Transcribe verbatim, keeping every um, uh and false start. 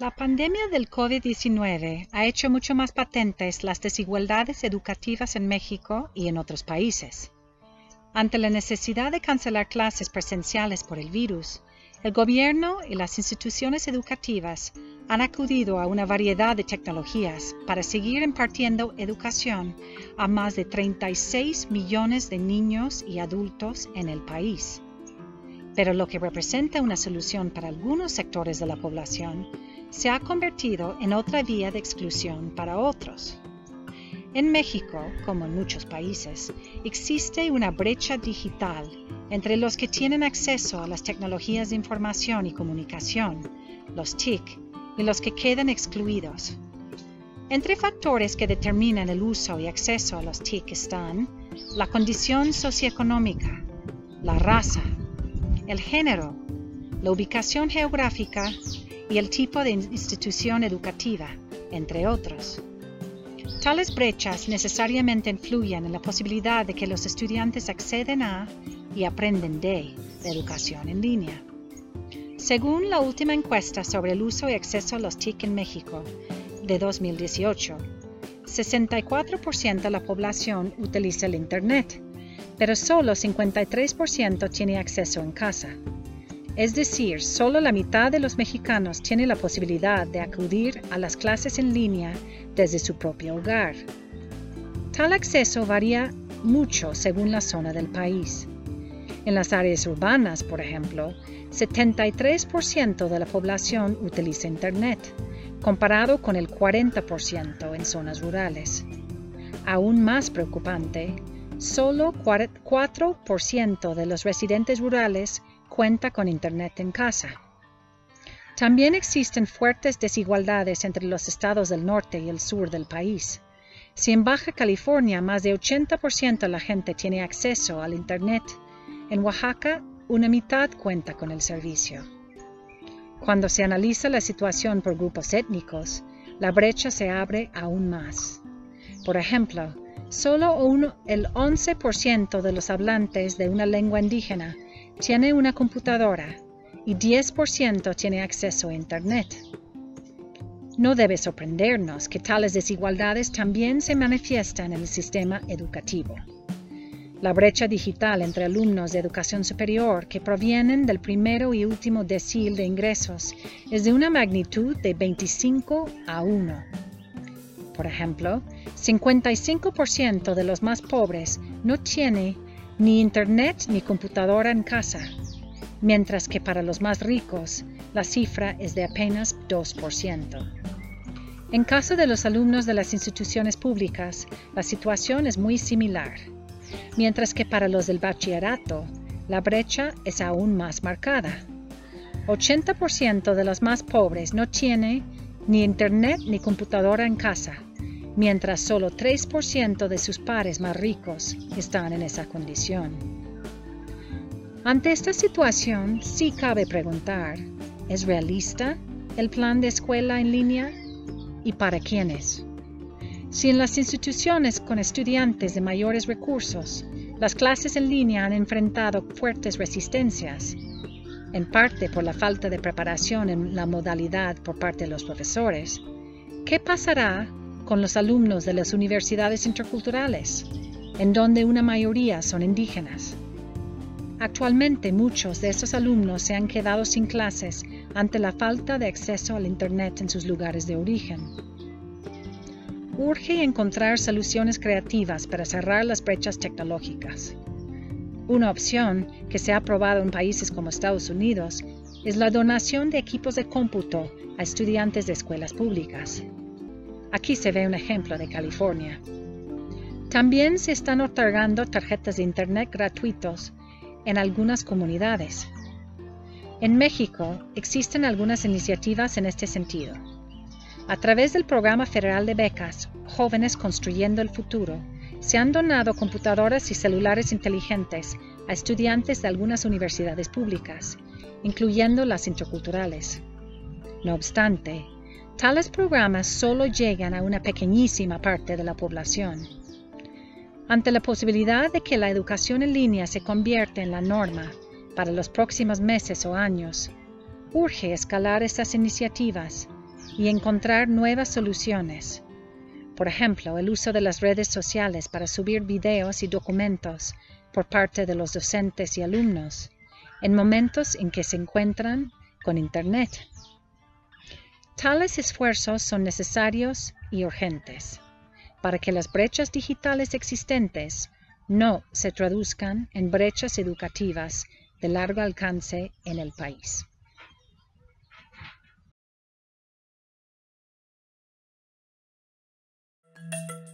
La pandemia del COVID diecinueve ha hecho mucho más patentes las desigualdades educativas en México y en otros países. Ante la necesidad de cancelar clases presenciales por el virus, el gobierno y las instituciones educativas han acudido a una variedad de tecnologías para seguir impartiendo educación a más de treinta y seis millones de niños y adultos en el país. Pero lo que representa una solución para algunos sectores de la población se ha convertido en otra vía de exclusión para otros. En México, como en muchos países, existe una brecha digital entre los que tienen acceso a las tecnologías de información y comunicación, los T I C, y los que quedan excluidos. Entre factores que determinan el uso y acceso a los T I C están la condición socioeconómica, la raza, el género, la ubicación geográfica y el tipo de institución educativa, entre otros. Tales brechas necesariamente influyen en la posibilidad de que los estudiantes acceden a y aprenden de la educación en línea. Según la última encuesta sobre el uso y acceso a los T I C en México, de dos mil dieciocho, sesenta y cuatro por ciento de la población utiliza el Internet, pero solo cincuenta y tres por ciento tiene acceso en casa. Es decir, solo la mitad de los mexicanos tiene la posibilidad de acudir a las clases en línea desde su propio hogar. Tal acceso varía mucho según la zona del país. En las áreas urbanas, por ejemplo, setenta y tres por ciento de la población utiliza Internet, comparado con el cuarenta por ciento en zonas rurales. Aún más preocupante, solo cuatro por ciento de los residentes rurales cuenta con Internet en casa. También existen fuertes desigualdades entre los estados del norte y el sur del país. Si en Baja California más de ochenta por ciento de la gente tiene acceso al Internet, en Oaxaca una mitad cuenta con el servicio. Cuando se analiza la situación por grupos étnicos, la brecha se abre aún más. Por ejemplo, solo uno, el once por ciento de los hablantes de una lengua indígena tiene una computadora y diez por ciento tiene acceso a Internet. No debe sorprendernos que tales desigualdades también se manifiestan en el sistema educativo. La brecha digital entre alumnos de educación superior que provienen del primero y último decil de ingresos es de una magnitud de veinticinco a uno. Por ejemplo, cincuenta y cinco por ciento de los más pobres no tiene ni Internet ni computadora en casa, mientras que para los más ricos la cifra es de apenas dos por ciento. En caso de los alumnos de las instituciones públicas, la situación es muy similar, mientras que para los del bachillerato, la brecha es aún más marcada. ochenta por ciento de los más pobres no tiene ni Internet ni computadora en casa, mientras solo tres por ciento de sus pares más ricos están en esa condición. Ante esta situación, sí cabe preguntar, ¿es realista el plan de escuela en línea? ¿Y para quiénes? Si en las instituciones con estudiantes de mayores recursos, las clases en línea han enfrentado fuertes resistencias, en parte por la falta de preparación en la modalidad por parte de los profesores, ¿qué pasará con los alumnos de las universidades interculturales, en donde una mayoría son indígenas? Actualmente muchos de estos alumnos se han quedado sin clases ante la falta de acceso al Internet en sus lugares de origen. Urge encontrar soluciones creativas para cerrar las brechas tecnológicas. Una opción que se ha probado en países como Estados Unidos es la donación de equipos de cómputo a estudiantes de escuelas públicas. Aquí se ve un ejemplo de California. También se están otorgando tarjetas de Internet gratuitos en algunas comunidades. En México existen algunas iniciativas en este sentido. A través del Programa Federal de Becas Jóvenes Construyendo el Futuro, se han donado computadoras y celulares inteligentes a estudiantes de algunas universidades públicas, incluyendo las interculturales. No obstante, tales programas solo llegan a una pequeñísima parte de la población. Ante la posibilidad de que la educación en línea se convierta en la norma para los próximos meses o años, urge escalar estas iniciativas y encontrar nuevas soluciones. Por ejemplo, el uso de las redes sociales para subir videos y documentos por parte de los docentes y alumnos en momentos en que se encuentran con Internet. Tales esfuerzos son necesarios y urgentes para que las brechas digitales existentes no se traduzcan en brechas educativas de largo alcance en el país. Thank you.